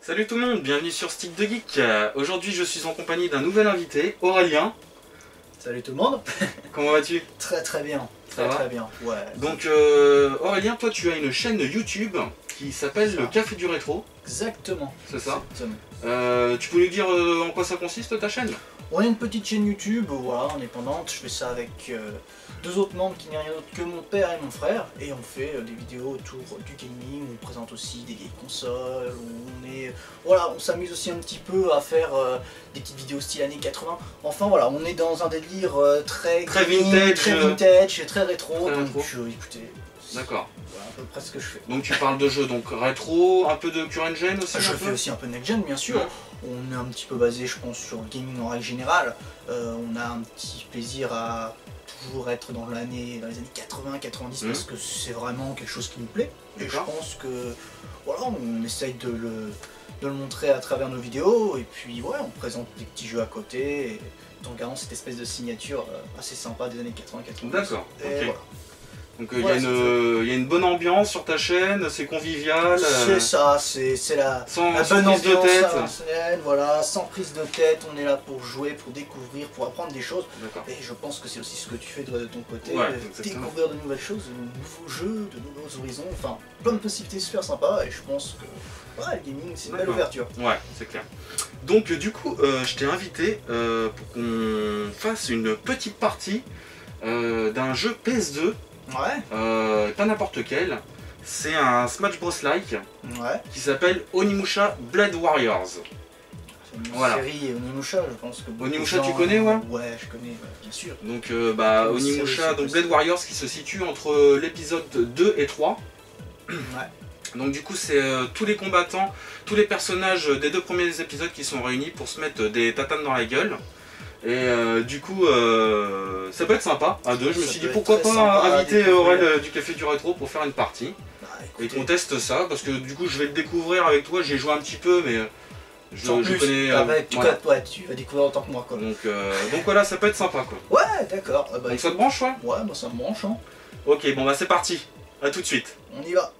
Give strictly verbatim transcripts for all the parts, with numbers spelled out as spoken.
Salut tout le monde, bienvenue sur Stick de Geek. Euh, Aujourd'hui je suis en compagnie d'un nouvel invité, Aurélien. Salut tout le monde. Comment vas-tu? Très très bien, Ça très va très bien. Ouais. Donc euh, Aurélien, toi tu as une chaîne YouTube qui s'appelle le Café du Rétro. Exactement. C'est ça. Exactement. Euh, tu peux nous dire euh, en quoi ça consiste ta chaîne? On a une petite chaîne YouTube, voilà, indépendante. Je fais ça avec euh, deux autres membres qui n'est rien d'autre que mon père et mon frère. Et on fait euh, des vidéos autour du gaming, on présente aussi des vieilles consoles, on est... Voilà, on s'amuse aussi un petit peu à faire euh, des petites vidéos style années quatre-vingts. Enfin voilà, on est dans un délire euh, très... Très gaming, vintage. Très vintage, et très rétro. Très donc rétro. euh, écoutez... D'accord. Voilà à peu près ce que je fais. Donc tu parles de jeux donc rétro, un peu de current gen aussi? Je un fais peu aussi un peu next-gen bien sûr. Ouais. On est un petit peu basé je pense sur le gaming en règle générale. Euh, on a un petit plaisir à toujours être dans l'année, dans les années quatre-vingts quatre-vingt-dix mmh. parce que c'est vraiment quelque chose qui nous plaît. Et je pense que voilà, on essaye de le, de le montrer à travers nos vidéos et puis ouais, on présente des petits jeux à côté et en gardant cette espèce de signature assez sympa des années quatre-vingts quatre-vingt-dix. D'accord, ok. Voilà. Donc il voilà, y, euh, y a une bonne ambiance sur ta chaîne, c'est convivial. C'est euh, ça, c'est la, sans, la sans bonne prise de ambiance tête. à l'ancienne, voilà, sans prise de tête, on est là pour jouer, pour découvrir, pour apprendre des choses. Et je pense que c'est aussi ce que tu fais de, de ton côté, ouais, découvrir de nouvelles choses, de nouveaux jeux, de nouveaux horizons, enfin plein de possibilités super sympas et je pense que ouais, le gaming c'est une belle ouverture. Ouais, c'est clair. Donc du coup, euh, je t'ai invité euh, pour qu'on fasse une petite partie euh, d'un jeu P S deux. Ouais. Euh, pas n'importe quel. C'est un Smash Bros like ouais. qui s'appelle Onimusha Blade Warriors. C'est une voilà. série Onimusha, je pense que Onimusha, gens... tu connais, ouais? Ouais, je connais, bien sûr. Donc euh, bah Onimusha, donc Blade Warriors qui se situe entre l'épisode deux et trois. Ouais. Donc du coup c'est euh, tous les combattants, tous les personnages des deux premiers épisodes qui sont réunis pour se mettre des tatanes dans la gueule. Et euh, du coup euh, ça peut être sympa à deux, je me ça suis dit pourquoi pas inviter Aurel euh, du Café du Rétro pour faire une partie. Bah, et qu'on teste ça, parce que du coup je vais le découvrir avec toi, j'ai joué un petit peu mais je, Sans je plus, connais... Ah euh, bah, tu, voilà. ouais, tu vas découvrir en tant que moi quoi. Donc, euh, donc voilà, ça peut être sympa quoi. Ouais d'accord. Ah bah, donc ça te branche ouais? Ouais, moi ça me branche hein. Ok bon bah c'est parti, à tout de suite. On y va.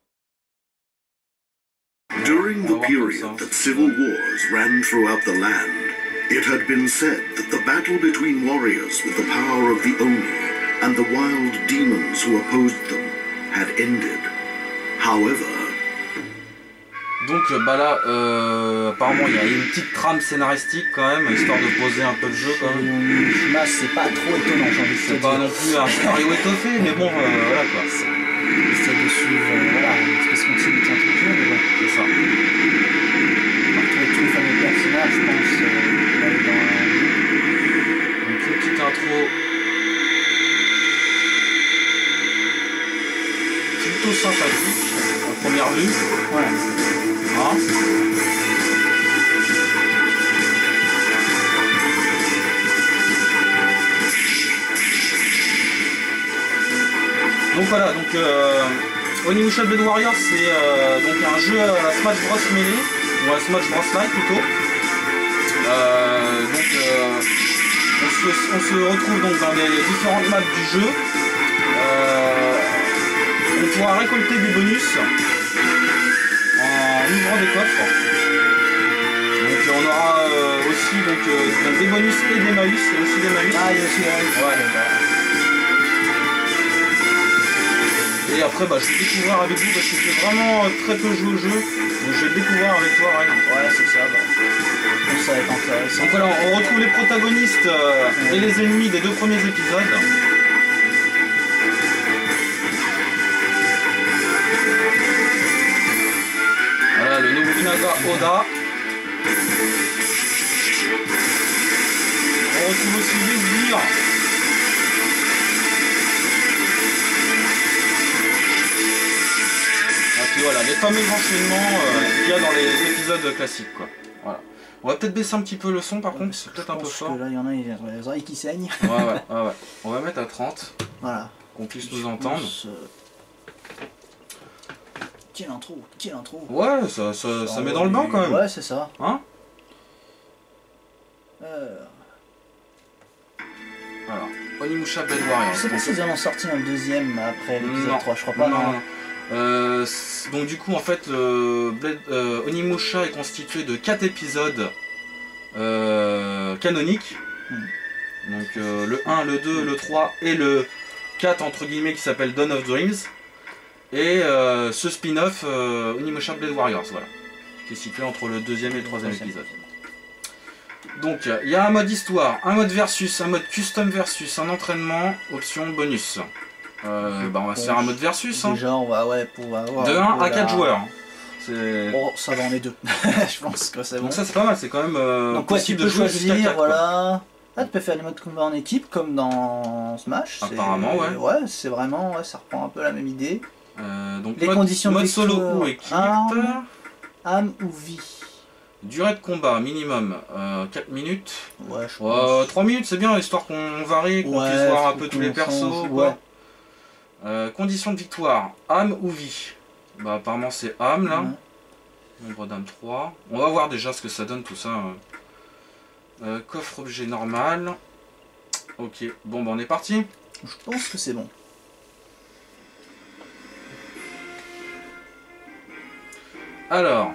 During the period that civil wars ran throughout the land, it had been said that the battle between warriors with the power of the Oni and the wild demons who opposed them had ended. However... Donc bah là, euh, apparemment il y a une petite trame scénaristique quand même, histoire de poser un peu le jeu quand même. Là c'est pas trop étonnant, j'ai envie de te C'est pas non plus un scénario étoffé, mais bon, euh, voilà quoi. Essaye de suivre, euh, voilà, une espèce de continuité entre les jeux, mais bon. C'est ça. Retrouver tous les fameux personnages, je pense, euh, là, dans un jeu. Donc une petite intro. Plutôt sympathique, en première vue. Ouais. Hein donc voilà, donc euh, Onimusha Blade Warriors c'est euh, donc un jeu à Smash Bros Melee, ou à Smash Bros Lite plutôt. Euh, donc euh, on, se, on se retrouve donc dans les différentes maps du jeu. Euh, on pourra récolter des bonus en ouvrant des coffres. Donc on aura euh, aussi donc, euh, des bonus et des malus, il y a aussi des malus. Ah il y a aussi des malus. Ouais. Et après bah, je vais découvrir avec vous parce que j'ai vraiment très peu joué au jeu. Donc je vais le découvrir avec toi Ryan. Ouais c'est ça, bah. Je pense que ça va être intéressant. Donc voilà, on retrouve les protagonistes euh, et les ennemis des deux premiers épisodes. Voilà le Nobunaga Oda. On retrouve aussi les sbires. Et puis voilà, les fameux enchaînements euh, qu'il y a dans les épisodes classiques quoi. Voilà. On va peut-être baisser un petit peu le son par contre, c'est peut-être un peu fort. Que là il y en a, il y a les oreilles qui saignent. Ouais, ouais, ouais, ouais. On va mettre à trente. Voilà. Qu'on puisse nous entendre. Pense, euh... Quelle intro, quelle intro. Ouais, ça, ça, ça met dans le bain quand même. Ouais, c'est ça. Hein euh... Alors, Onimusha Blade Warriors. Je sais pas s'ils en ont sorti un deuxième après l'épisode trois, je crois pas. Non, non. non. Euh, donc du coup en fait le Blade, euh, Onimusha est constitué de quatre épisodes euh, canoniques. Mm. Donc euh, le un, le deux, le trois et le quatre entre guillemets qui s'appelle Dawn of Dreams. Et euh, ce spin-off euh, Onimusha Blade Warriors, voilà, qui est situé entre le deuxième et le troisième épisode. Donc il y a un mode histoire, un mode versus, un mode custom versus, un entraînement, option bonus. Euh, bah on va se faire un mode versus. Hein. Déjà on va ouais pour avoir. De un à quatre la... joueurs. Oh ça va, on est deux. Je pense que c'est bon. Donc ça c'est pas mal, c'est quand même euh, donc, ouais, possible tu peux de jouer choisir, jusqu'à quatre. Voilà. Ah, tu peux faire les modes combat en équipe comme dans Smash. Apparemment ouais. Ouais c'est vraiment, ouais, ça reprend un peu la même idée. Euh, donc les mode, conditions mode de solo ou équipe. Âme, âme ou vie. Durée de combat minimum euh, quatre minutes. Ouais, je euh, pense. trois minutes c'est bien, histoire qu'on varie, qu'on ouais, puisse voir un peu tous les persos. Ouais. Euh, conditions de victoire, âme ou vie. Bah apparemment c'est âme là. Ouais. Nombre d'âme trois. On va voir déjà ce que ça donne tout ça. Euh, coffre objet normal. Ok, bon bah on est parti. Je pense que c'est bon. Alors,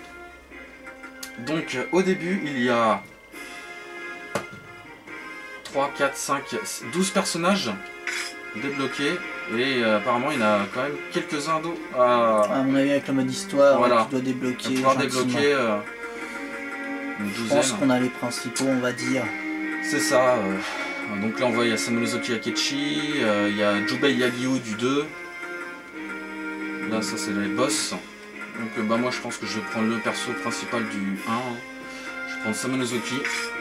donc au début il y a trois, quatre, cinq, douze personnages débloqués et euh, apparemment il y en a quand même quelques-uns d'autres. À... à mon avis avec le mode histoire, voilà. tu dois débloquer. pouvoir débloquer euh, une douzaine. Je pense qu'on a les principaux, on va dire. C'est ça. Euh... Donc là on voit il y a Samanosuke Akechi, euh, il y a Jubei Yagyu du deux. Là ça c'est les boss. Donc euh, bah moi je pense que je vais prendre le perso principal du un. Hein. Je vais prendre Samanosuke.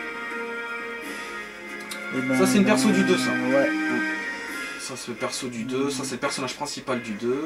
Ben, ça c'est une perso du deux ça. Ouais. Ça c'est le perso du deux, ça c'est le personnage principal du deux.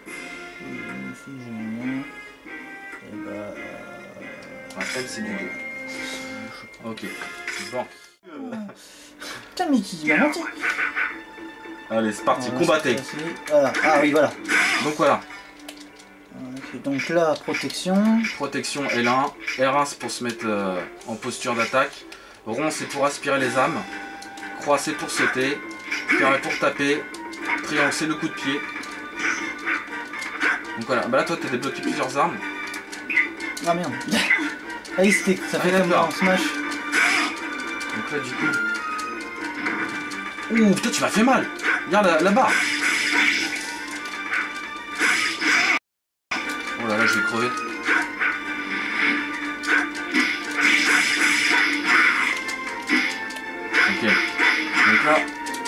Et bah... Ah, elle c'est du deux. Ok, bon. Tiens Mickey, il m'a menti. Allez c'est parti, voilà, combattez. Voilà. Ah oui voilà. Donc voilà. Okay, donc là, protection. Protection L un, R un c'est pour se mettre euh, en posture d'attaque. Rond c'est pour aspirer les âmes. Croix c'est pour sauter. Carré pour taper. Triangle c'est le coup de pied. Donc voilà, bah là toi t'as débloqué plusieurs armes. Ah merde. Ah oui, c'était, ça fait ah, comme dans Smash. Donc là du coup... Ouh putain tu m'as fait mal. Regarde la, la barre. Oh là là je vais crever. Ok. Donc là...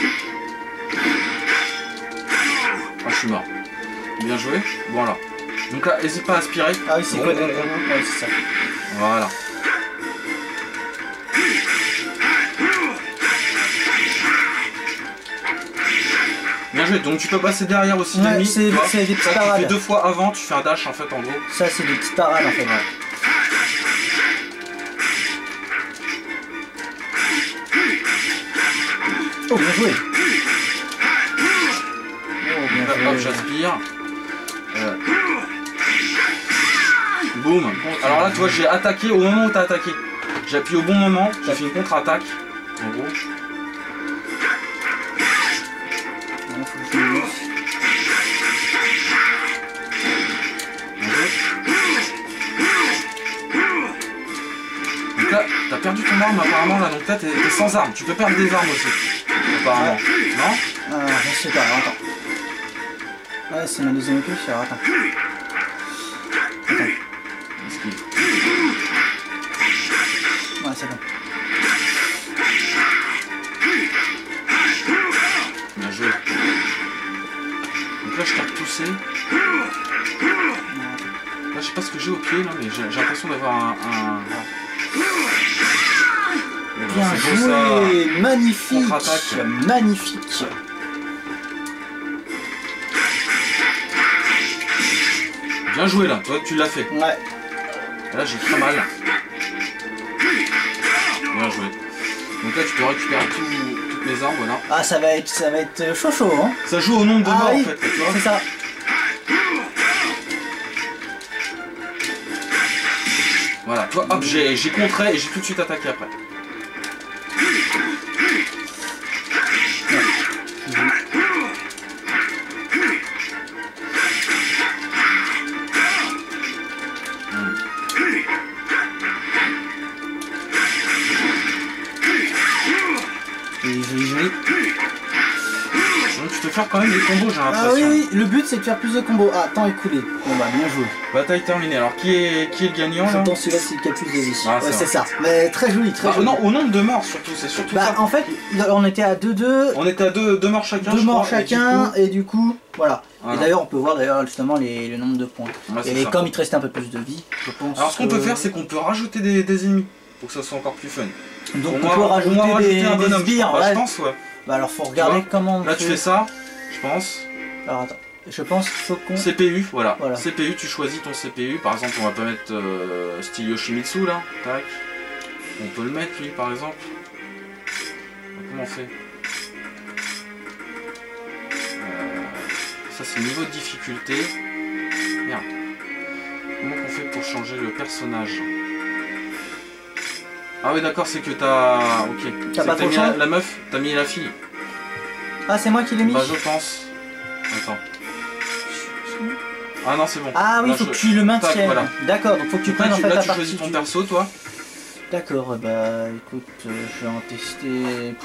Ah je suis mort. Bien joué. Voilà. Donc là n'hésite pas à aspirer. Ah oui c'est quoi ouais, c'est ça. Voilà. Bien joué, donc tu peux passer derrière aussi ouais, l'ennemi. C'est des petites parades. Tu fais deux fois avant, tu fais un dash en fait en gros. Ça c'est des petites parades en fait. Ouais. Oh bien joué. Oh bien Hop, joué. hop j'aspire. Euh... Boum. Alors là tu vois j'ai attaqué au moment où t'as attaqué. J'ai appuyé au bon moment, j'ai fait une contre-attaque. En gros. Donc là, t'as perdu ton arme apparemment là, donc là t'es sans arme. Tu peux perdre des armes aussi. Apparemment. Ouais. Non Ah, je sais pas, attends. Ouais, c'est ma deuxième épée, je attends. Attends. Ouais, c'est bon. Bien joué. Donc là, je t'ai repoussé. Là, je sais pas ce que j'ai au pied, là, mais j'ai l'impression d'avoir un... un... Bien bon, joué, ça... magnifique, magnifique. Bien joué là, toi tu l'as fait. Ouais. Et là j'ai très mal. Bien joué. Donc là tu peux récupérer tout, toutes les armes, voilà. Ah ça va être, ça va être chaud chaud hein. Ça joue au nombre de ah, morts oui. en fait, tu vois. C'est ça. Voilà, toi hop j'ai contré et j'ai tout de suite attaqué après. tu peux faire quand même des combos, j'ai l'impression. Ah oui, oui, le but c'est de faire plus de combos. Ah, temps écoulé. Bon bah, bien joué. Bataille terminée. Alors, qui est, qui est le gagnant Je là? pense celui-là c'est le qui a le plus de vie. Ah, ouais, c'est c'est ça. Mais très joli, très bah, joli. Non, au nombre de morts surtout, c'est surtout Bah, ça. en fait, on était à deux deux. On était à deux, deux morts chacun. Deux je morts crois, chacun, et et du coup, voilà. voilà. Et d'ailleurs, on peut voir d'ailleurs justement les, le nombre de points. Ouais, c'est et ça. comme il te restait un peu plus de vie, je pense. Alors, ce qu'on que- peut faire, c'est qu'on peut rajouter des, des ennemis pour que ça soit encore plus fun. Donc, Au on moins- peut au rajouter moins des, des bonhomme. sbires. Bah, ouais. je pense, ouais. Bah, alors, faut regarder vois, comment on Là, tu fait. fais ça, je pense. Alors, attends. Je pense qu'il faut qu'on. C P U, voilà. Voilà. C P U, tu choisis ton C P U. Par exemple, on va pas mettre euh, style Yoshimitsu là. Tac. On peut le mettre lui, par exemple. Comment on fait? euh, Ça, c'est niveau de difficulté. Merde. Comment on fait pour changer le personnage? Ah oui, d'accord, c'est que t'as. Ok. T'as C'est pas que trop mis le la, choix la meuf, t'as mis la fille. Ah, c'est moi qui l'ai mis. Bah, je pense. Attends. Ah non, c'est bon. Ah oui, Là, faut je- que tu le maintiennes. Tac, voilà. D'accord, donc faut que tu Après, prennes en tu, fait là, la tu partie. choisis ton du- perso, toi. D'accord, bah écoute, euh, je vais en tester.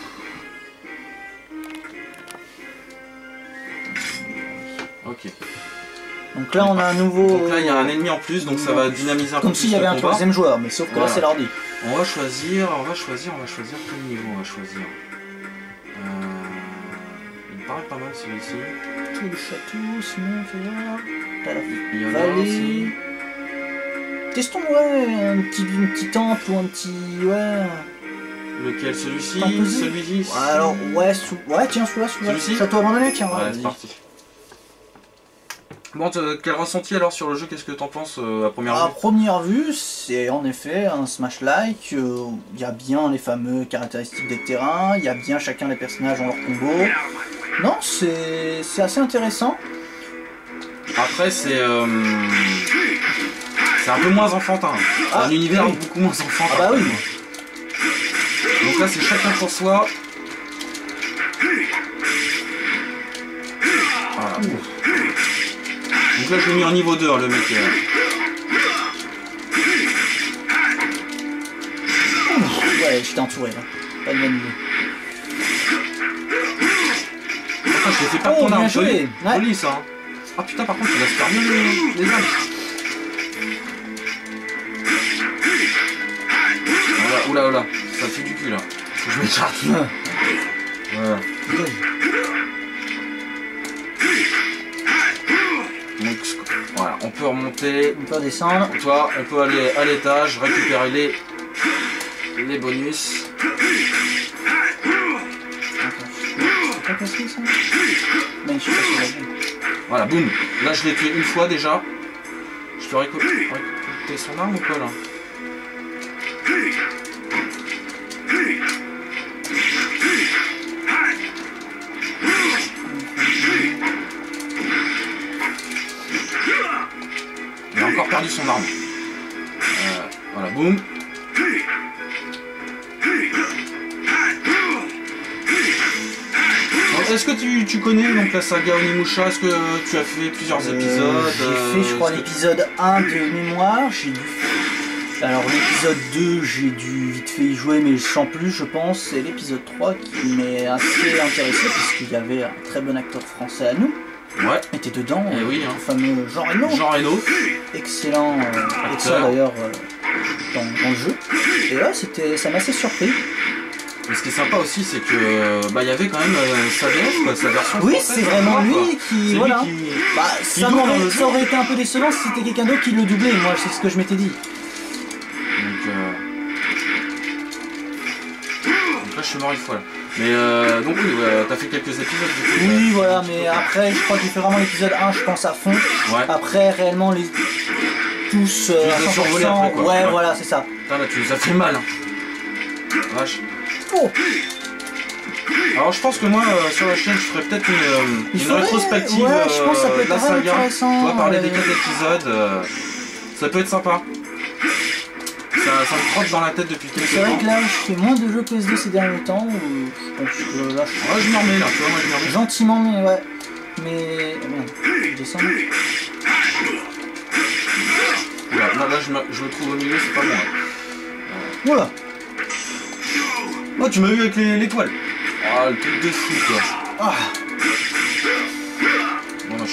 Ok. Donc là, on a un nouveau. Donc là, il y a un ennemi en plus, donc ça va dynamiser un peu Comme plus s'il y avait le un combat. troisième joueur, mais sauf que Voilà. là, c'est l'ordi. On va choisir, on va choisir, on va choisir quel niveau on va choisir. Euh... Il me paraît pas mal celui-ci. Tous les châteaux, sinon, fais voir. T'as la Il y en a un aussi. vallée. Testons, ouais, un petit, un petit temple ou un petit. Ouais. Lequel? Celui-ci? Imposé. Celui-ci? Ouais, alors, ouais, sous... ouais, tiens, celui-là, celui-là. Celui-ci Château abandonné, tiens, ouais. Ouais, vas-y. c'est parti. Bon, t'as- quel ressenti alors sur le jeu? Qu'est-ce que t'en penses euh, à première À vue? première vue, c'est en effet un Smash-like. euh, Il y a bien les fameux caractéristiques des terrains, il y a bien chacun des personnages ont leur combo. Non, c'est c'est assez intéressant. Après, c'est euh, c'est un peu moins enfantin. C'est Ah, un univers oui. beaucoup moins enfantin. Ah bah oui. Donc là, c'est chacun pour soi. Voilà. Donc là, je l'ai mis en niveau deux, hein, le mec. euh. Ouais, j'étais entouré là. Pas de bonne idée. Attends, je l'ai fait pas Oh, ton arme. bien joué. Joli, Ouais. joli, ça. Hein. Ah putain, par contre, il laisse faire mieux les, les armes. Voilà, oula, oula. Ça fait du cul là. Faut que je m'écarte. Voilà. Donc, voilà, on peut remonter. On peut descendre. Toi, on peut aller à l'étage, récupérer les, les bonus. C'est pas facile ça. Mais je suis pas sur la gueule. Voilà, boum. Là, je l'ai tué une fois déjà. Je peux réco- récolter son arme ou quoi là? Il a encore perdu son arme. Euh, voilà, boum. Donc, est-ce que tu, tu connais donc la saga Onimusha? Est-ce que tu as fait plusieurs Euh, épisodes? J'ai fait, je crois, Est-ce que tu- l'épisode un de mémoire. J'ai dû. Alors, l'épisode deux, j'ai dû vite fait y jouer, mais sans plus, je pense. C'est l'épisode trois qui m'est assez intéressé, puisqu'il y avait un très bon acteur français à nous. Ouais, Était dedans, Eh euh, oui, hein. le fameux Jean Reno. Jean Reno. Excellent euh, acteur d'ailleurs euh, dans, dans le jeu. Et là, c'était, ça m'a assez surpris. Mais ce qui est sympa aussi, c'est que bah il y avait quand même euh, sa V F, quoi, sa version Oui, française, c'est ça vraiment va, lui quoi. qui. C'est Voilà. lui qui... Bah, qui ça, double m'aurait- le ça jeu. aurait été un peu décevant si c'était quelqu'un d'autre qui le doublait. Moi, c'est ce que je m'étais dit. Donc, euh... donc là, je suis mort une fois là. Mais euh, donc oui, ouais, t'as fait quelques épisodes du coup. Oui, ouais. voilà, mais après, je crois que j'ai fait vraiment l'épisode un, je pense, à fond. Ouais. Après, réellement, les. Tous euh, Tu les à as cent pour survolés cent. après, quoi. Ouais, Ouais. voilà, c'est ça. Putain, là, tu nous as fait mal. Hein. Vache. Oh, Alors, je pense que moi, euh, sur la chaîne, je ferais peut-être une, euh, Il une faudrait- rétrospective ouais, je pense que ça euh, peut être de la vraiment saga. intéressant, On va parler des euh. quatre épisodes. euh, ça peut être sympa. Ça, ça me trotte dans la tête depuis quelques c'est vrai temps. que là, je fais moins de jeux P S deux ces derniers temps. Où je pense que là, je Ouais, je m'en remets là, tu vois, moi je m'en remets. gentiment, mais ouais. Mais. Oh, merde, je descends. Oula, là, là je, me, je me trouve au milieu, c'est pas bon. Hein. Voilà. Oh, tu m'as eu avec les- l'étoile. Ah, le truc de fou, quoi. Ah.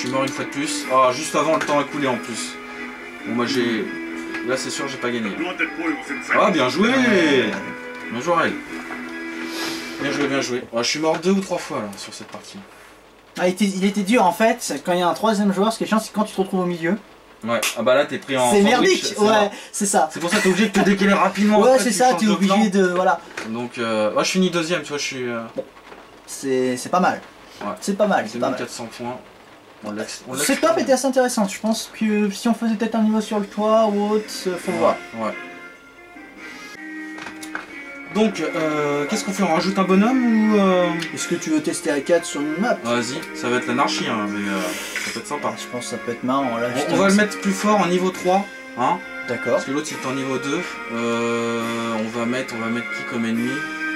suis mort une fois de plus. Ah, juste avant le temps a coulé en plus. Bon bah j'ai... Là c'est sûr j'ai pas gagné. Ah bien joué. Bien joué elle. Bien joué, bien joué. Ah, je suis mort deux ou trois fois là sur cette partie. Ah, il, était, il était dur en fait, quand il y a un troisième joueur, ce qui est chiant c'est quand tu te retrouves au milieu. Ouais, ah bah là t'es pris en c'est sandwich, merdique, ouais, c'est ça. C'est pour ça que t'es obligé de te décaler rapidement. Ouais, après, c'est tu ça, changes t'es de obligé plan. de... voilà. Donc, euh, ouais, je finis deuxième, tu vois, je suis... Euh... Bon, c'est pas mal. Ouais. C'est pas mal, c'est pas mal. quatre cents points. On laisse, on laisse Cette map était assez intéressante, je pense que si on faisait peut-être un niveau sur le toit ou autre, faut ouais, voir. Ouais. Donc, euh, qu'est-ce qu'on fait? On rajoute un bonhomme ou... Euh... Est-ce que tu veux tester à quatre sur une map? Vas-y, ça va être l'anarchie, hein, mais euh, ça peut être sympa. Je pense que ça peut être marrant. Là, On, on va le mettre plus fort en niveau trois, hein. D'accord. Parce que l'autre il est en niveau deux. Euh, on va mettre, on va mettre qui comme ennemi?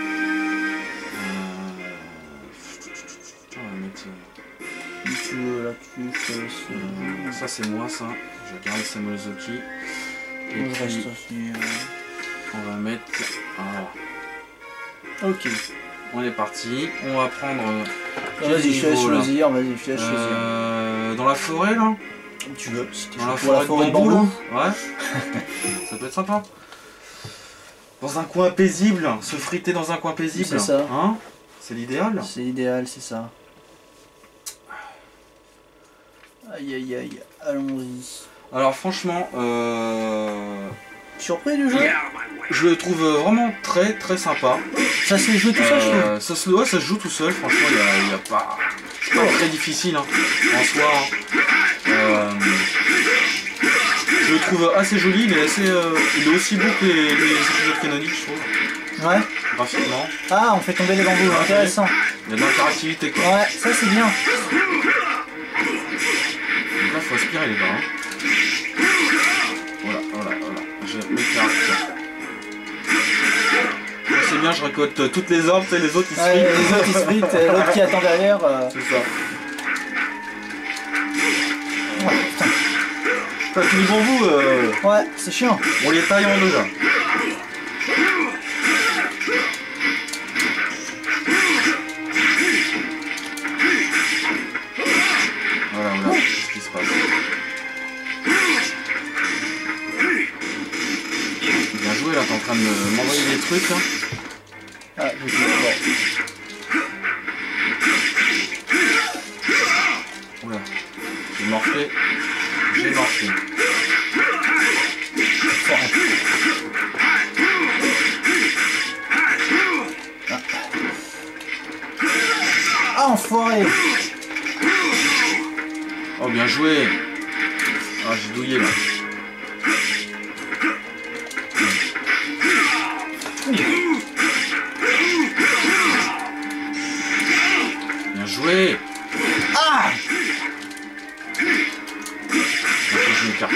euh... On va mettre... Tu veux la touche, Euh, ça c'est moi ça, je garde Samuel Zoki. Et je puis reste aussi. Euh... on va mettre... Voilà. Ok. On est parti, on va prendre... Vas-y, je te laisse niveau, là choisir, vas-y, je te laisse choisir. euh, Dans la forêt là? Tu veux, si t'es Dans la chaud pour la forêt forêt de de bambou, bambou. là. Ouais. Ça peut être sympa. Dans un coin paisible, se friter dans un coin paisible. C'est ça. Hein? C'est l'idéal. C'est idéal, c'est ça. Aïe aïe aïe, allons-y. Alors franchement, euh... Surpris du jeu? je le trouve vraiment très très sympa. Ça se joue tout seul, je trouve. Euh, ça, se, ouais, ça se joue tout seul, franchement, il n'y a, il y a pas... C'est pas très difficile hein, en soi. Hein. Euh, je le trouve assez joli, il est, assez, euh, il est aussi beau que les, les épisodes canoniques, je trouve. Ouais. Graphiquement. Ah, on fait tomber les bambous, Ouais, intéressant. Il y a de l'interactivité quoi. Ouais, ça c'est bien. Donc là, faut aspirer les gars. Hein. Voilà, voilà, voilà. Je m'écarte. C'est bien, je récolte toutes les orbes, et les autres ils se Ouais, fritent. les autres ils se fritent, euh, l'autre qui attend derrière. Euh... C'est ça. Oh, putain. Putain, tous les bambous, euh, Ouais, c'est chiant. on les taille en deux là. Voilà, voilà, c'est ce qui se passe. Bien joué là, t'es en train de me- m'envoyer des trucs là. Ah, j'ai dit, bon. Oula, j'ai morflé. J'ai morflé. Ah, enfoiré. Oh, bien joué. Ah, j'ai douillé là. Bien joué. Ah. Maintenant, je m'écarte.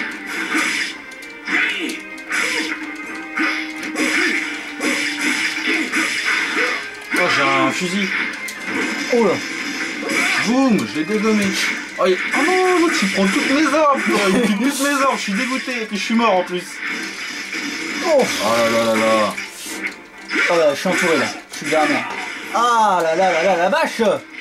Oh, j'ai un fusil. Oh là. Boum, je l'ai dégommé. Oh, il... oh non, l'autre il prend toutes mes armes. quoi. Il pique toutes mes armes, je suis dégoûté. Et puis je suis mort en plus. Oh. Oh là là là là. Oh là, je suis entouré là. Je suis dernier. Ah là là là là, la vache.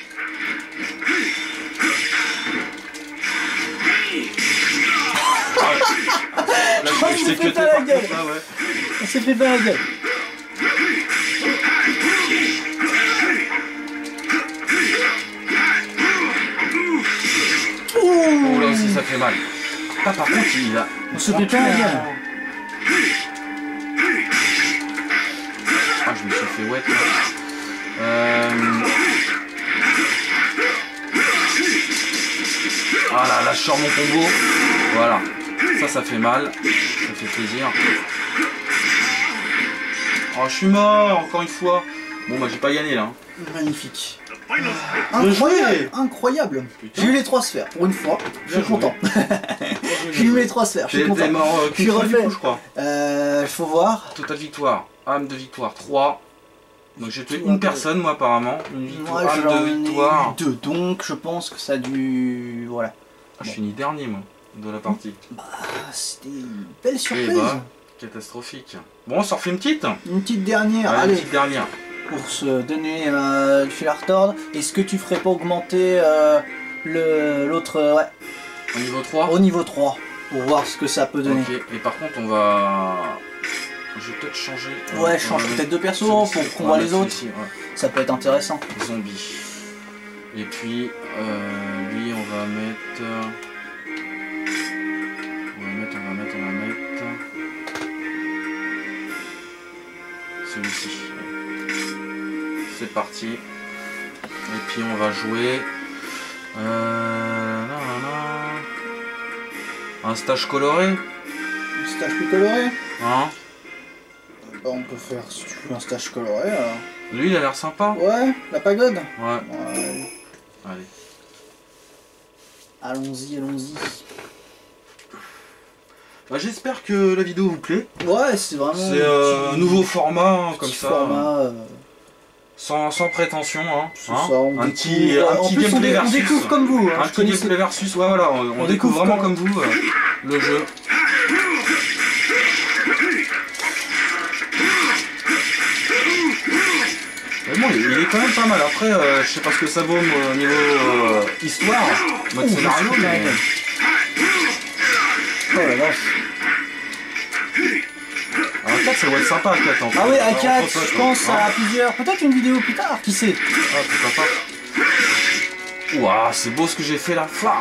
Là, Oh, je il t'ai s'est cuté fait à la par gueule. contre, là, ouais. On s'est fait pas la gueule. Oh là aussi ça fait mal. Ah, par contre il a... On se fait pas la gueule. Ah, je me suis fait wet là. Euh... Ah là là, je sors mon combo. Voilà. Ça, ça fait mal. Ça fait plaisir. Oh, je suis mort encore une fois. Bon bah j'ai pas gagné là. hein. Magnifique. Bien Incroyable, joué. incroyable. Putain. J'ai eu les trois sphères pour une fois. Je Bien suis content. J'ai eu les trois sphères. Je suis T'es content. mort euh, Je suis qu'une fois du refait. coup, je crois. Euh, faut voir. Total victoire. Âme de victoire trois. Donc j'ai tué Tout une un peu. personne moi apparemment. Une Moi victoire, j'en âme de ai victoire. eu deux, donc je pense que ça a dû. Voilà. Ah, je finis dernier moi de la partie. Ah, c'était une belle Eh surprise. bah, catastrophique. Bon, on s'en refait une petite. Une petite dernière. Allez, Allez, une petite dernière. pour se donner euh, du fil à retordre. Est-ce que tu ferais pas augmenter euh, le l'autre, euh, ouais. Au niveau trois. Au niveau trois, pour voir ce que ça peut donner. Ok, et par contre on va... Je vais peut-être changer... Ouais, je change peut-être de perso pour qu'on voit les autres. Ici, ouais. Ça peut être intéressant. Zombie. Et puis, euh, lui on va mettre... On va mettre, on va mettre, on va mettre... Celui-ci. C'est parti. Et puis on va jouer... Euh... Non, non, non. Un stage coloré. Un stage plus coloré. Hein? Bah, on peut faire si tu veux un stage coloré alors. Lui il a l'air sympa. Ouais, la pagode. Ouais. Ouais. Allez. Allons-y, allons-y. Bah, j'espère que la vidéo vous plaît. Ouais, c'est vraiment... C'est euh, un nouveau format, hein, comme ça. Format, euh... Sans, sans prétention, hein. C'est hein ça, on un découvre... petit, euh, un en petit plus, on, gameplay dé... versus. on découvre comme vous. Hein. Un Je petit connaissais... gameplay versus, ouais, voilà, on, on, on découvre, découvre vraiment comme... comme vous euh, le jeu. Mais bon, il, il est quand même pas mal. Après, euh, je sais pas ce que ça vaut au niveau euh, histoire, mode Ouh, scénario, mais... Oh la vache. Alors, quatre, ça doit être sympa à quatre. En fait. Ah ouais, à Alors, quatre, entre potes, je pense hein. à plusieurs... Peut-être une vidéo plus tard, qui sait. Ah, pourquoi pas. Ouah, c'est beau ce que j'ai fait là. Fah.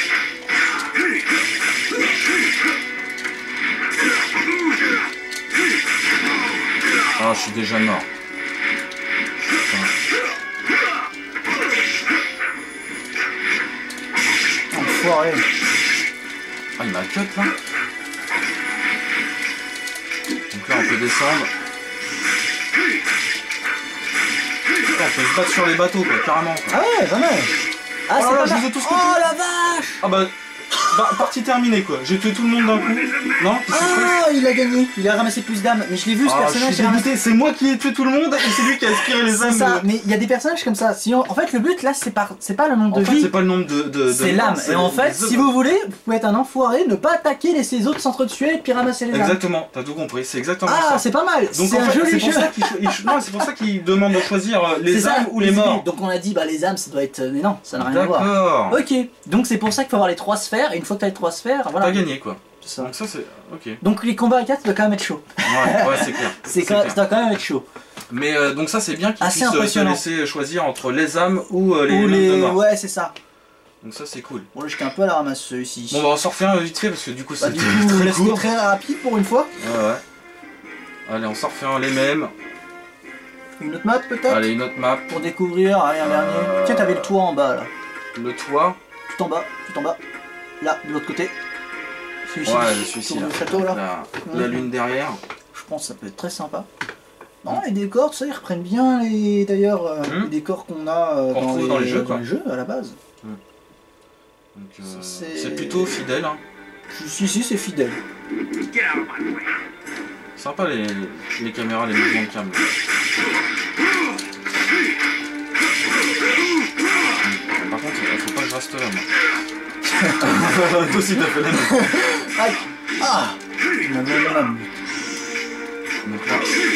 Ah, je suis déjà mort. Enfoiré. Ah, il m'a cut là. Donc là, on peut descendre. On peut se battre sur les bateaux, quoi, carrément. Quoi. Ah ouais, jamais. Ah, Oh c'est là, pas je mal. les ai tous Oh coupés. la vache. Ah bah, bah, partie terminée quoi. J'ai tué tout le monde d'un coup. Non, qu'est-ce qui se passe? Ah, il a gagné. Il a ramassé plus d'âmes. Mais je l'ai vu, ce Ah, je personnage. suis il a ramassé- dégoûté. C'est moi qui ai tué tout le monde et c'est lui qui a aspiré les C'est âmes. ça, de- mais il y a des personnages comme ça. Si on- En fait, le but là, c'est pas, c'est pas le nombre En de fait, vies, c'est pas le nombre de. de, de c'est l'âme. c'est Et en les fait, œuvres. si vous voulez, vous pouvez être un enfoiré, ne pas attaquer, laisser les autres s'entretuer et puis ramasser les âmes. Exactement, t'as tout compris, c'est exactement Ah, ça. c'est pas mal. Donc C'est en un fait, joli c'est pour jeu. ça qu'il cho- il cho- non, c'est pour ça qu'il demande de choisir euh, C'est les ça, âmes ou les morts. Donc on a dit, bah les âmes, ça doit être. Mais non, ça n'a rien à voir. D'accord. Ok, donc c'est pour ça qu'il faut avoir les trois sphères. Et une fois que t'as les trois sphères, voilà. T'as gagné quoi. C'est ça. Donc ça c'est. Ok. Donc les combats à quatre, ça doit quand même être chaud. Ouais, ouais c'est clair. C'est C'est quand... clair. Ça doit quand même être chaud. Mais euh, donc ça c'est bien qu'il Assez puisse euh, te impressionnant. laisser choisir entre les âmes ou euh, les Ou lames les. de mort. Ouais, c'est ça. Donc ça c'est cool. Bon, là j'étais un peu à la ramasse celui-ci. Bon bah on s'en refait un vite fait parce que du coup Bah, c'est du coup, très laisse-nous court. très rapide pour une fois. Ouais ouais. Allez on s'en refait un les mêmes. Une autre map peut-être. Allez une autre map. Pour découvrir, allez un dernier. Euh, Tiens, t'avais le toit en bas là. Le toit. Tout en bas, tout en bas. Là, de l'autre côté. Celui-ci. Ouais je suis ici Autour là. du château là. La, la lune derrière. Je pense que ça peut être très sympa. Non, les décors, tout ça, ils reprennent bien les d'ailleurs euh, Hmm. les décors qu'on a euh, Qu'on dans, retrouve les... dans les jeux, dans quoi. les jeux à la base. Donc euh, C'est- c'est plutôt fidèle. Hein. Si, si, c'est fidèle. Sympa les, les caméras, les mouvements de cam. Par contre, il faut pas que je reste là, moi. Toi aussi, t'as fait la même. Aïe. Ah. Nam, nam, nam. Donc là,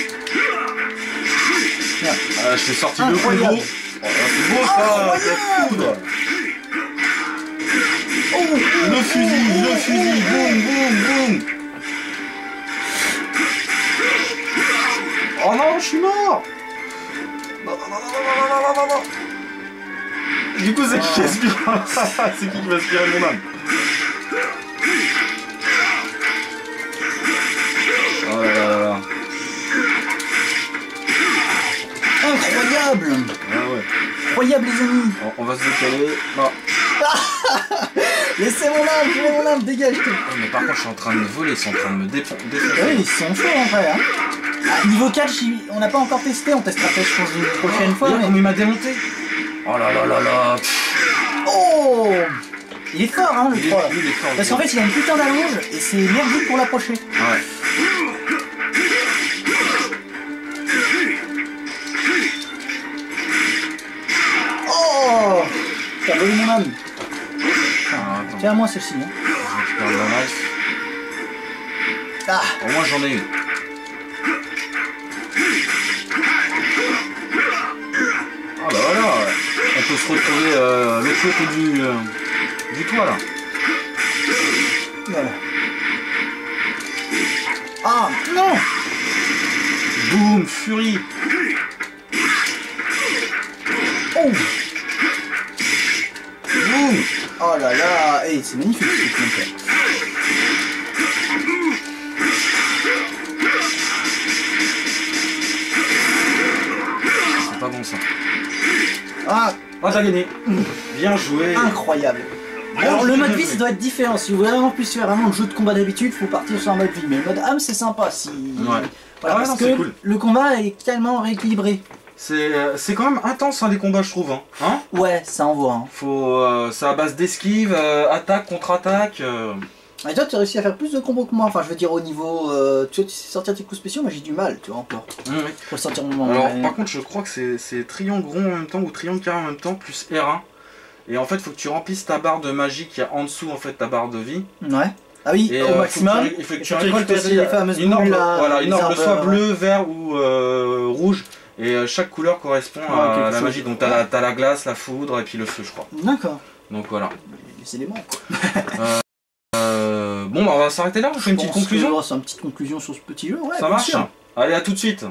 Merde. ah, je t'ai sorti le plus beau. Incroyable. Oh, là, c'est beau ça, c'est foudre. Oh, Le fusil, le fusil, boum, boum, boum. Oh non, je suis mort. Non, non, non, non, non, non, non, non. Du coup, c'est qui qui aspire? C'est qui qui va aspirer mon âme? Oh là là là là. incroyable. Ah ouais. Incroyable les amis. On, on va se décaler. Non. Laissez mon âme, je veux mon âme, dégage-toi. Oh, mais par contre, je suis en train de me voler, ils sont en train de me défon- Oui, défoncer. ils sont chauds en vrai. Hein. Ah, niveau quatre, j'y- on n'a pas encore testé, on testera peut-être je pense une prochaine fois. Regarde Mais... comme il m'a démonté. Oh là là là là. Pff. Oh, il est fort hein le Il est- trois là. il est fort, Parce le qu'en fait il a une putain d'allonge et c'est merdique pour l'approcher. Ouais. Oh, t'as volé mon âme. Ah, attends, Tiens à moi celle-ci. Hein. je récupère de la life. Ah, Au moins j'en ai une. Oh bah voilà, on peut se retrouver euh, l'autre côté du, euh, du toit là. Voilà. Ah non. Boum, furie. Oh. Boum. Oh là là, hey, c'est magnifique ce que tu viens de faire. C'est pas bon ça. Ah, Ah, t'as gagné. Bien joué. incroyable. Bien Alors joué, le mode bien vie joué. ça doit être différent, si vous voulez vraiment plus faire vraiment le jeu de combat d'habitude, faut partir sur un mode vie, mais le mode âme c'est sympa si... Ouais. Voilà, Ah ouais, parce non, que c'est cool. le combat est tellement rééquilibré. C'est euh, c'est quand même intense hein, les combats je trouve. Hein. Hein Ouais, ça envoie. Hein. Faut, euh, c'est à base d'esquive, euh, attaque, contre-attaque. Euh... Et toi tu as réussi à faire plus de combos que moi, enfin je veux dire au niveau... Euh, tu vois, tu sais sortir tes coups spéciaux, moi j'ai du mal, tu vois encore. Mmh, oui. Pour le sortir au moment. Alors mais- par contre je crois que c'est- c'est triangle rond en même temps ou triangle carré en même temps plus R un. Et en fait il faut que tu remplisses ta barre de magie qui a en dessous en fait ta barre de vie. Ouais. Ah oui, Et au euh, maximum. il faut que et tu, faut que tu récoltes récupères aussi les fameuses une orbe, boules, là, voilà, les une orbe arbres, soit ouais. bleu, vert ou euh, rouge. Et euh, chaque couleur correspond Ouais, à quelque la chose. magie. Donc t'as la, t'as la glace, la foudre et puis le feu je crois. D'accord. Donc voilà. Les éléments quoi. Euh, bon bah on va s'arrêter là, on fait une Je petite pense conclusion. que, oh, c'est une petite conclusion sur ce petit jeu, ouais. Ça bien marche sûr. Allez, à tout de suite.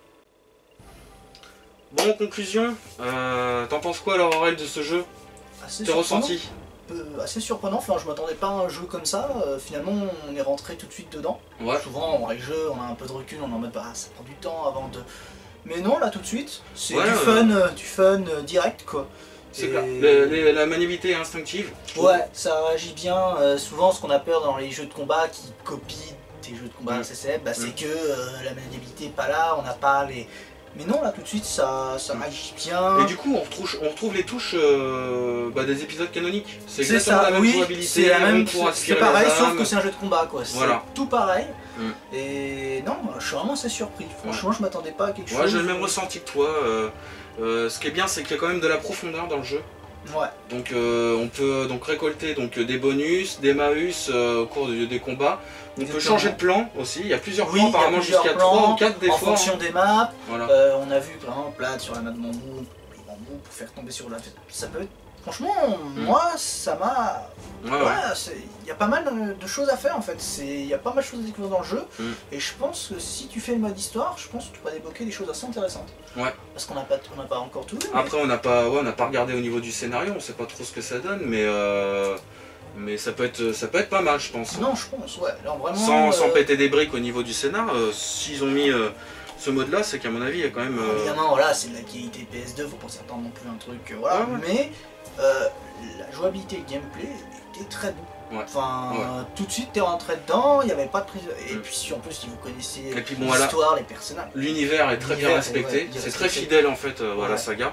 Bon, conclusion, euh, t'en penses quoi alors Aurel de ce jeu? Assez Tes surprenant. ressentis? Euh, assez surprenant, enfin je m'attendais pas à un jeu comme ça, euh, finalement on est rentré tout de suite dedans. Ouais. Souvent dans les jeux on a un peu de recul, on est en mode bah ça prend du temps avant de... Mais non là tout de suite, c'est Ouais, du, ouais. fun, euh, du fun euh, direct quoi. C'est Et- clair. Le- le- la maniabilité est instinctive. je trouve. Ouais, ça réagit bien, euh, souvent ce qu'on a peur dans les jeux de combat qui copient des jeux de combat Mm. assez célèbres, bah, c'est Mm. que euh, la maniabilité est pas là, on n'a pas les... Mais non là tout de suite ça, ça Mm. réagit bien. Et du coup, on retrouve, on retrouve les touches euh, bah, des épisodes canoniques. C'est C'est exactement ça, la même oui, jouabilité. c'est la même, on pourra c'est aspirer pareil, les sauf âmes. que c'est un jeu de combat quoi, c'est Voilà. tout pareil. Mm. Et non, je suis vraiment assez surpris, franchement je m'attendais pas à quelque Ouais, chose. j'ai le même ressenti que toi. euh, euh, ce qui est bien, c'est qu'il y a quand même de la profondeur dans le jeu. Ouais, Donc euh, on peut donc récolter donc, des bonus, des malus euh, au cours de- des combats. On peut Exactement. changer de plan aussi, il y a plusieurs oui, plans, il y a apparemment plusieurs jusqu'à plans, trois ou quatre des en fois. fonction hein. des maps, Voilà. euh, on a vu par exemple là sur la map de bambou, les bambous pour faire tomber sur la... Ça peut être... Franchement, moi ça m'a... Ouais, ouais. Ouais, c'est- il y a pas mal de- de choses à faire en fait, C'est- il y a pas mal de choses à découvrir dans le jeu, Mm. et je pense que si tu fais le mode histoire, je pense que tu vas débloquer des choses assez intéressantes. Ouais. Parce qu'on n'a pas, on n'a pas encore tout vu. mais- Après on n'a pas, ouais, on n'a pas regardé au niveau du scénario, on sait pas trop ce que ça donne, mais euh, mais ça peut être, ça peut être pas mal, je pense. Non, je pense, ouais. Alors vraiment. Sans, sans euh, péter des briques au niveau du scénar, euh, s'ils ont mis euh, ce mode-là, c'est qu'à mon avis, il y a quand même. euh, Évidemment, voilà, c'est de la qualité P S deux, faut pas s'attendre non plus à un truc, euh, voilà. Ouais, ouais. Mais euh, la jouabilité et le gameplay était très bon. Ouais. Enfin, Ouais. euh, tout de suite t'es rentré dedans, il n'y avait pas de prise. Et Mm. puis si en plus si vous connaissez Et puis bon, voilà. l'histoire, les personnages. L'univers est très bien L'univers, respecté, ouais, il est c'est très respecté. fidèle en fait euh, à la Ouais. saga.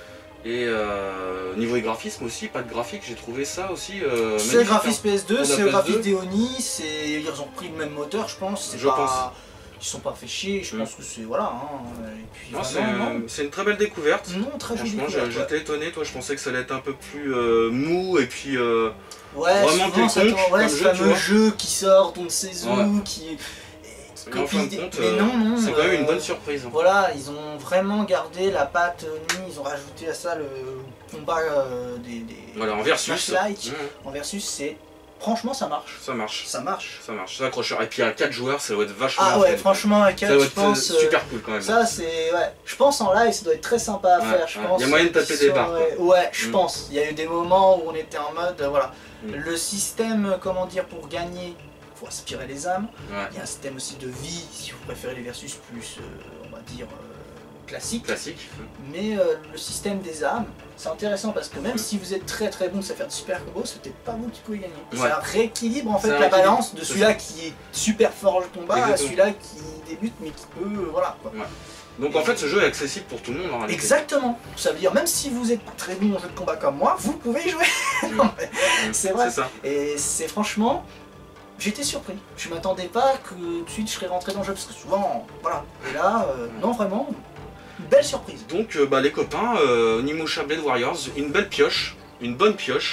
Et euh, niveau des graphismes aussi, pas de graphique, j'ai trouvé ça aussi euh, C'est le magnifique, graphisme hein. P S deux, Pour la c'est le P S graphisme deux. d'Eoni, c'est... ils ont pris le même moteur je pense, c'est Je pas... pense. Ils sont pas fait chier, je Mm. pense que c'est... Voilà, hein. Et puis Non, c'est vraiment, non. c'est une très belle découverte. Non, très jolie Franchement, j'ai- découverte, ouais. j'étais étonné, toi je pensais que ça allait être un peu plus euh, mou et puis euh, Ouais, Vraiment souvent, ça quelconque tourne- ouais, comme ce jeu, tu fameux vois. jeu qui sort, on ne sait où, Ouais. qui, et qui mais en copie fin de des- compte, mais euh, non, non, c'est quand même euh, une bonne surprise. hein. Voilà, ils ont vraiment gardé la patte Oni, ils ont rajouté à ça le combat euh, des, des Voilà, en versus, Flashlight. mmh, En versus, c'est... Franchement, ça marche. ça marche, Ça marche. ça marche, c'est accrocheur. Et puis à quatre joueurs, ça doit être vachement Ah ouais, fun. franchement, à ça quatre, doit je être pense... euh, euh, super cool quand même. Ça, c'est... Ouais. Je pense en live, ça doit être très sympa à Ouais, faire, je ouais. pense. Y a moyen de taper des Sur- barres, quoi. Ouais, je Mm. pense. Il y a eu des moments où on était en mode... euh, voilà. Mm. Le système, comment dire, pour gagner, faut aspirer les âmes. Ouais, Il y a un système aussi de vie, si vous préférez les versus plus, euh, on va dire, euh, classiques. classique. Mais euh, le système des âmes, c'est intéressant parce que même Mm. si vous êtes très très bon à faire de super combos, c'est peut-être pas vous qui pouvez gagner. Ouais. Ça rééquilibre en fait Ça la rééquilibre, balance de c'est celui-là ça. qui est super fort le combat à Exactement. celui-là qui débute mais qui peut, euh, voilà quoi. Donc en fait, ce jeu est accessible pour tout le monde en réalité. Exactement. Ça veut dire même si vous êtes pas très bon au jeu de combat comme moi, vous pouvez y jouer. Mm. Non, mais Mm. c'est vrai. ça. Et c'est franchement, j'étais surpris. Je m'attendais pas que tout de suite je serais rentré dans le jeu parce que souvent, voilà. Et là, euh, non vraiment, une belle surprise. Donc euh, bah, les copains, euh, Onimusha Blade Warriors, une belle pioche, une bonne pioche.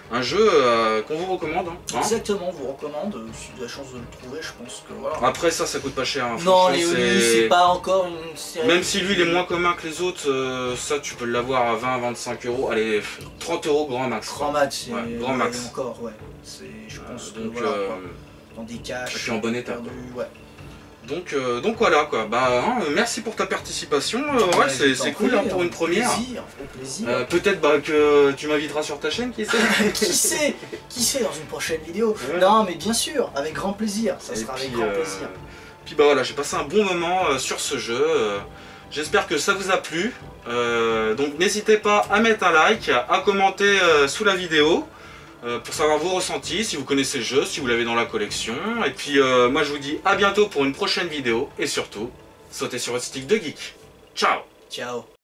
un jeu euh, qu'on vous recommande. Hein. Exactement, on vous recommande, euh, si vous avez la chance de le trouver, je pense que voilà. Après ça, ça coûte pas cher. Hein. Non, les Oni, c'est pas encore une série. Même si lui il est moins commun que les autres, euh, ça tu peux l'avoir à vingt à vingt-cinq euros, allez, trente euros grand max. Grand max, c'est ouais, grand max. encore, ouais. Je pense euh, donc, que voilà, euh, quoi. Dans des caches. Et puis en bon état. Perdu, ouais. Donc, euh, donc voilà quoi, bah hein, merci pour ta participation, euh, ouais, ouais c'est, c'est cool hein, pour une première. Plaisir, plaisir. Euh, peut-être bah, que tu m'inviteras sur ta chaîne, qui sait. Qui sait, qui sait dans une prochaine vidéo. Ouais. Non mais bien sûr, avec grand plaisir, ça Et sera puis, avec grand euh, plaisir. Puis bah voilà, j'ai passé un bon moment euh, sur ce jeu, euh, j'espère que ça vous a plu, euh, donc n'hésitez pas à mettre un like, à commenter euh, sous la vidéo. Euh, pour savoir vos ressentis, si vous connaissez le jeu, si vous l'avez dans la collection. Et puis euh, moi je vous dis à bientôt pour une prochaine vidéo. Et surtout, sautez sur votre stick de geek. Ciao. Ciao.